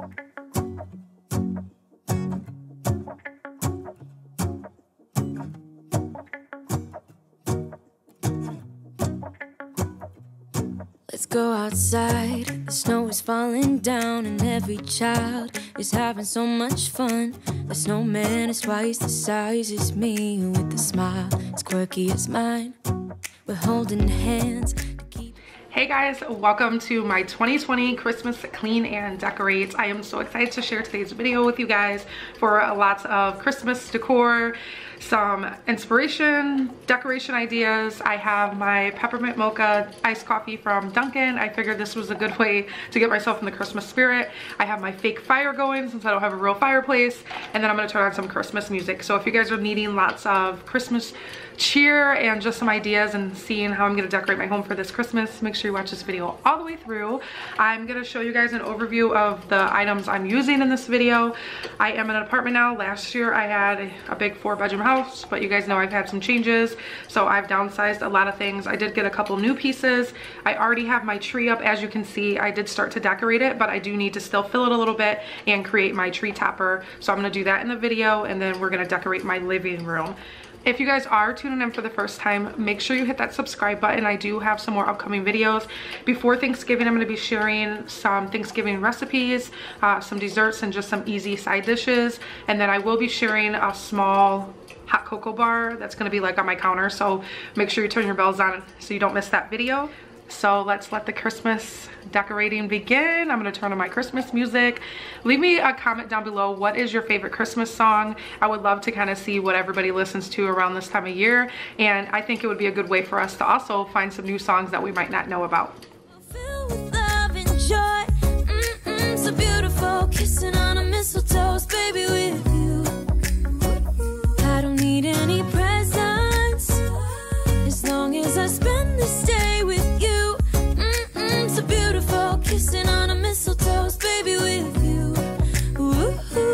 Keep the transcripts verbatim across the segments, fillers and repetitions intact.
Let's go outside, the snow is falling down and every child is having so much fun. The snowman is twice the size as me with a smile as quirky as mine. We're holding hands to keep... Hey guys, welcome to my twenty twenty Christmas Clean and Decorate. I am so excited to share today's video with you guys for lots of Christmas decor, some inspiration, decoration ideas. I have my peppermint mocha iced coffee from Dunkin'. I figured this was a good way to get myself in the Christmas spirit. I have my fake fire going since I don't have a real fireplace, and then I'm gonna turn on some Christmas music. So if you guys are needing lots of Christmas cheer and just some ideas and seeing how I'm gonna decorate my home for this Christmas, make sure you watch this video all the way through. I'm gonna show you guys an overview of the items I'm using in this video. I am in an apartment now. Last year I had a big four bedroom house, but you guys know I've had some changes, so I've downsized a lot of things. I did get a couple new pieces. I already have my tree up. As you can see, I did start to decorate it, but I do need to still fill it a little bit and create my tree topper. So I'm gonna do that in the video, and then we're gonna decorate my living room. If you guys are tuning in for the first time, make sure you hit that subscribe button. I do have some more upcoming videos. Before Thanksgiving, I'm gonna be sharing some Thanksgiving recipes, uh, some desserts, and just some easy side dishes. And then I will be sharing a small hot cocoa bar that's gonna be like on my counter. So make sure you turn your bells on so you don't miss that video. So let's let the Christmas decorating begin. I'm gonna turn on my Christmas music. Leave me a comment down below. What is your favorite Christmas song? I would love to kind of see what everybody listens to around this time of year. And I think it would be a good way for us to also find some new songs that we might not know about. Filled with love and joy, mm-mm, so beautiful, kissing on a mistletoe, baby, with you. I don't need any presents as long as I spend this day with you. Mm-mm, so beautiful, kissing on a mistletoe, baby, with you. Ooh,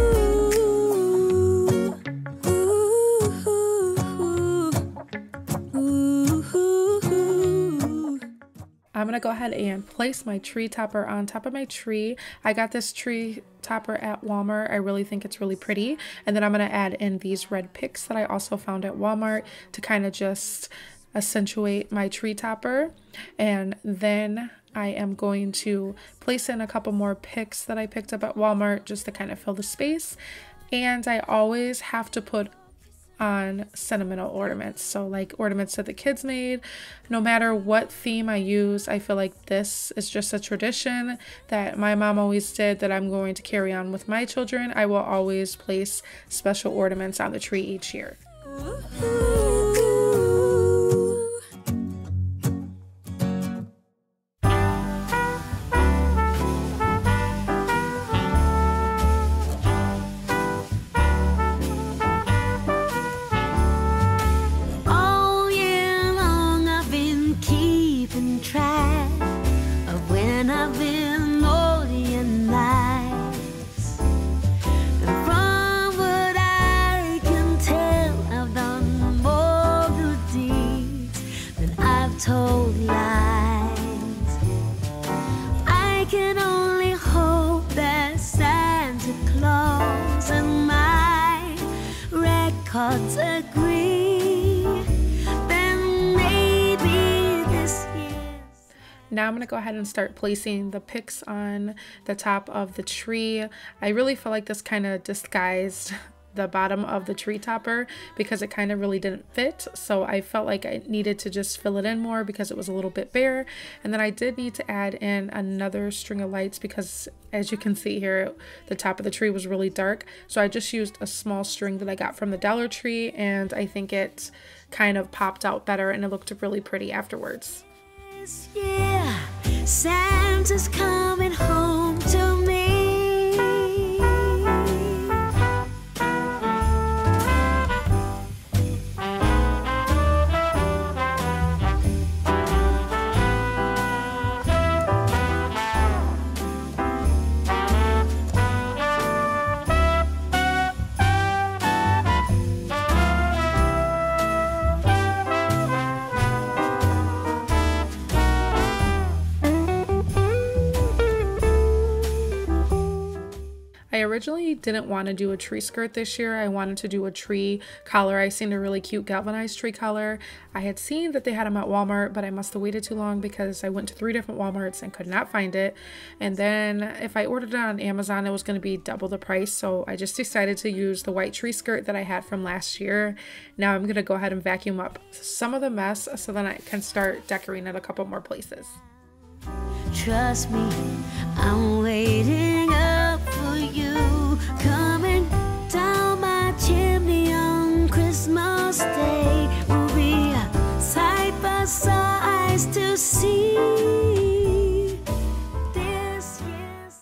ooh, ooh, ooh. I'm gonna go ahead and place my tree topper on top of my tree. I got this tree topper at Walmart. I really think it's really pretty. And then I'm gonna add in these red picks that I also found at Walmart to kind of just accentuate my tree topper. And then I am going to place in a couple more picks that I picked up at Walmart just to kind of fill the space. And I always have to put on sentimental ornaments, so like ornaments that the kids made. No matter what theme I use, I feel like this is just a tradition that my mom always did that I'm going to carry on with my children. I will always place special ornaments on the tree each year. Told lies. I can only hope that Santa Claus and my records agree. Then maybe this year. Now I'm going to go ahead and start placing the picks on the top of the tree. I really feel like this kind of disguised the bottom of the tree topper because it kind of really didn't fit, so I felt like I needed to just fill it in more because it was a little bit bare. And then I did need to add in another string of lights because, as you can see here, the top of the tree was really dark, so I just used a small string that I got from the Dollar Tree, and I think it kind of popped out better and it looked really pretty afterwards. This year, Santa's coming home to me. I originally didn't want to do a tree skirt this year. I wanted to do a tree collar. I seen a really cute galvanized tree collar. I had seen that they had them at Walmart, but I must have waited too long because I went to three different Walmarts and could not find it. And then if I ordered it on Amazon, it was going to be double the price. So I just decided to use the white tree skirt that I had from last year. Now I'm going to go ahead and vacuum up some of the mess so then I can start decorating it a couple more places. Trust me, I'm waiting up for you, coming down my chimney on Christmas Day. We'll be side by side to see this, yes.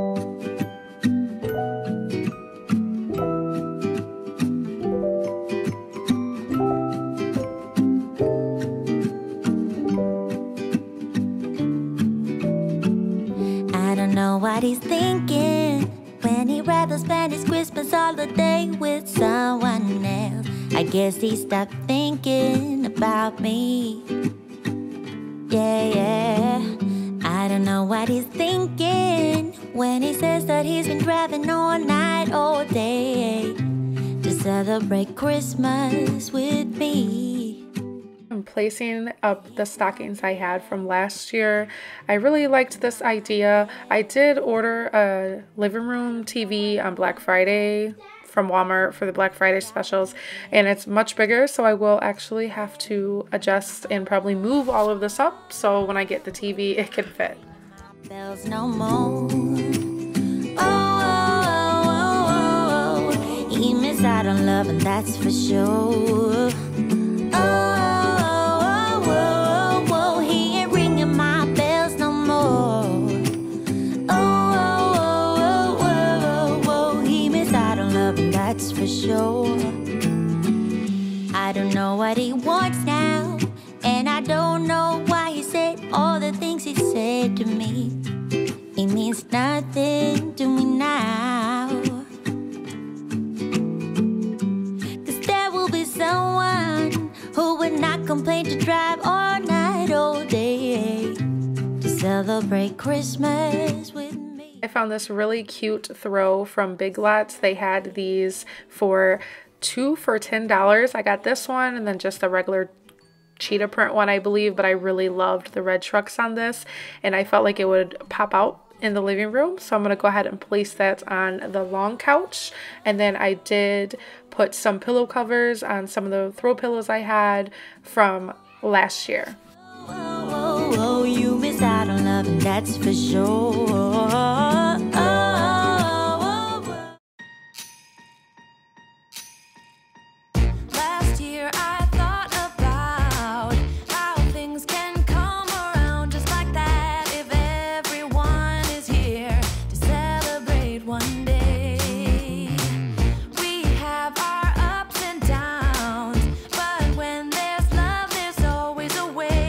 What he's thinking when he'd rather spend his Christmas holiday with someone else. I guess he stopped thinking about me. Yeah, yeah. I don't know what he's thinking when he says that he's been driving all night, all day to celebrate Christmas with me. I'm placing up the stockings I had from last year. I really liked this idea. I did order a living room T V on Black Friday from Walmart for the Black Friday specials, and it's much bigger, so I will actually have to adjust and probably move all of this up so when I get the T V it can fit. Bells no more. Oh, oh, oh, oh, oh. He missed out on love, and that's for sure. Oh, for sure. I don't know what he wants now, and I don't know why he said all the things he said to me. It means nothing to me now, 'cause there will be someone who would not complain to drive all night, all day to celebrate Christmas with me. I found this really cute throw from Big Lots. They had these for two for ten dollars. I got this one and then just the regular cheetah print one, I believe, but I really loved the red trucks on this and I felt like it would pop out in the living room. So I'm going to go ahead and place that on the long couch. And then I did put some pillow covers on some of the throw pillows I had from last year. Oh, oh, you miss out on love, and that's for sure. Oh, oh, oh. Last year I thought about how things can come around just like that if everyone is here to celebrate one day. We have our ups and downs, but when there's love, there's always a way.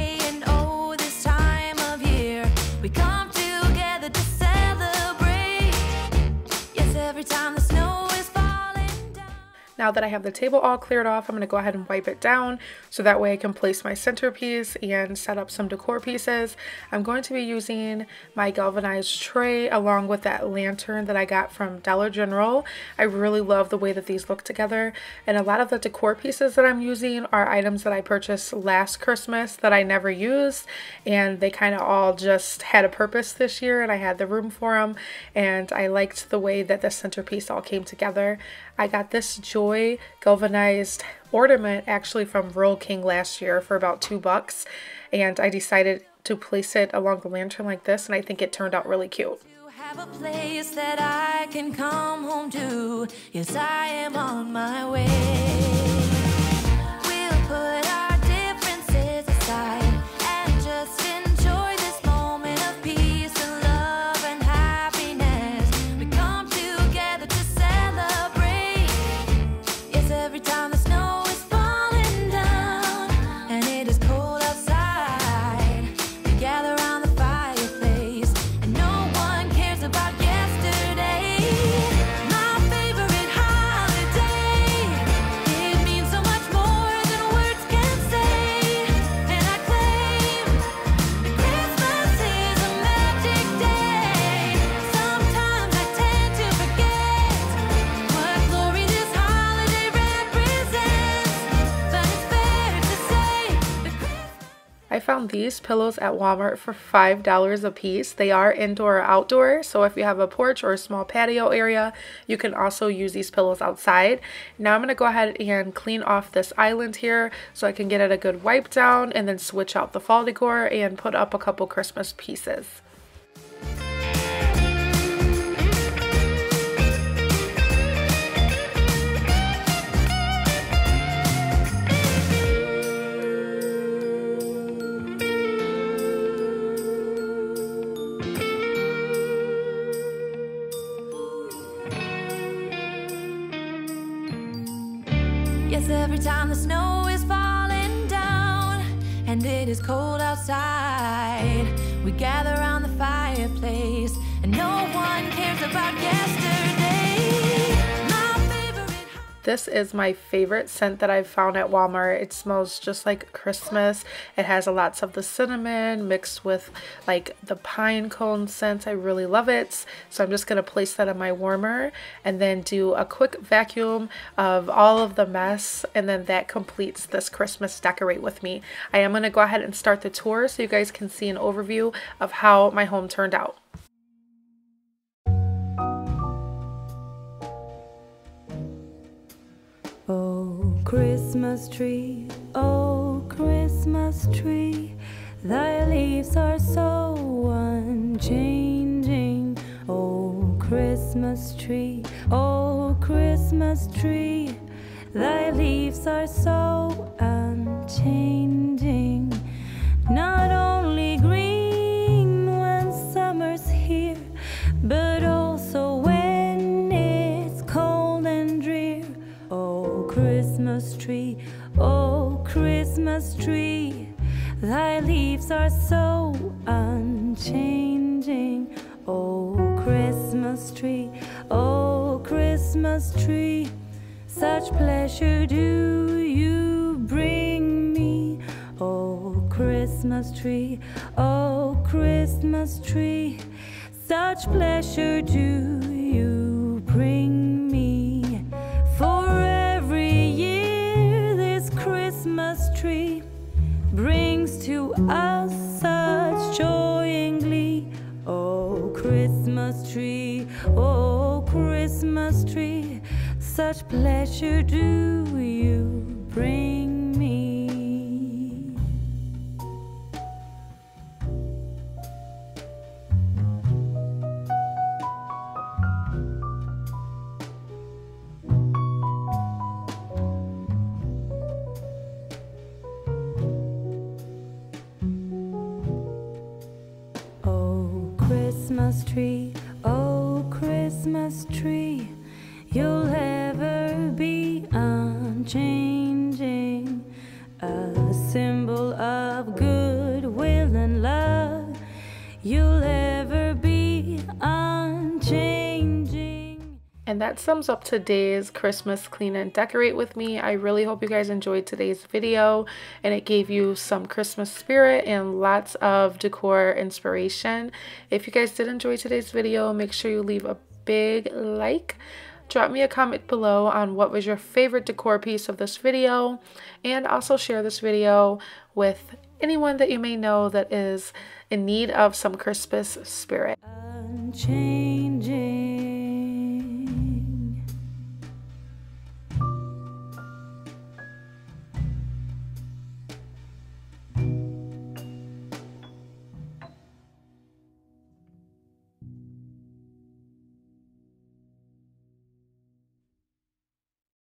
We come together to celebrate. Yes, every time the snow is falling down. Now that I have the table all cleared off, I'm going to go ahead and wipe it down so that way I can place my centerpiece and set up some decor pieces. I'm going to be using my galvanized tray along with that lantern that I got from Dollar General. I really love the way that these look together, and a lot of the decor pieces that I'm using are items that I purchased last Christmas that I never used, and they kind of all just had a purpose this year and I had the room for them, and I liked the way that the centerpiece all came together. I got this Joy galvanized ornament actually from Rural King last year for about two bucks, and I decided to place it along the lantern like this, and I think it turned out really cute. Have a place that I can come home to. Yes, I am on my way. We'll put our differences aside and just enjoy this moment of peace and love and happiness. We come together to celebrate. Yes, every time the snow is falling down and it is cold outside, we gather around the fireplace and no one cares about yesterday. My favorite holiday. It means so much more than words can found these pillows at Walmart for five dollars a piece. They are indoor or outdoor, so if you have a porch or a small patio area, you can also use these pillows outside. Now I'm going to go ahead and clean off this island here so I can get it a good wipe down and then switch out the fall decor and put up a couple Christmas pieces. Yes, every time the snow is falling down and it is cold outside, we gather around the fireplace and no one cares about yesterday. My favorite... This is my favorite scent that I've found at Walmart. It smells just like Christmas. It has lots of the cinnamon mixed with like the pine cone scent. I really love it. So I'm just going to place that in my warmer and then do a quick vacuum of all of the mess, and then that completes this Christmas decorate with me. I am going to go ahead and start the tour so you guys can see an overview of how my home turned out. Oh, Christmas tree, oh, Christmas tree, thy leaves are so unchanging. Oh, Christmas tree, oh, Christmas tree, thy leaves are so unchanging. Not only green when summer's here, but also when it's cold and drear. Oh, Christmas tree, oh, Christmas tree, thy leaves are so unchanging. Oh, Christmas tree, oh, Christmas tree, such pleasure do you bring me. Oh, Christmas tree, oh, Christmas tree, such pleasure do you bring me. For every year this Christmas tree brings to us such joy and glee. Oh, Christmas tree, oh, Christmas tree, such pleasure do you bring me. Christmas tree, oh, Christmas tree, you'll ever be unchanging, a symbol of goodwill and love. You'll ever be unchanging. And that sums up today's Christmas clean and decorate with me. I really hope you guys enjoyed today's video and it gave you some Christmas spirit and lots of decor inspiration. If you guys did enjoy today's video, make sure you leave a big like. Drop me a comment below on what was your favorite decor piece of this video, and also share this video with anyone that you may know that is in need of some Christmas spirit. Unchanging.